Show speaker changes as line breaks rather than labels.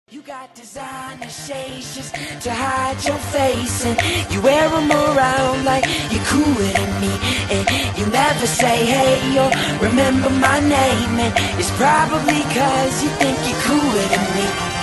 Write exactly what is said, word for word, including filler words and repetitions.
You got designer shades just to hide your face, and you wear them around like you're cooler than me, and you never say hey or remember my name, and it's probably cause you think you're cooler than me.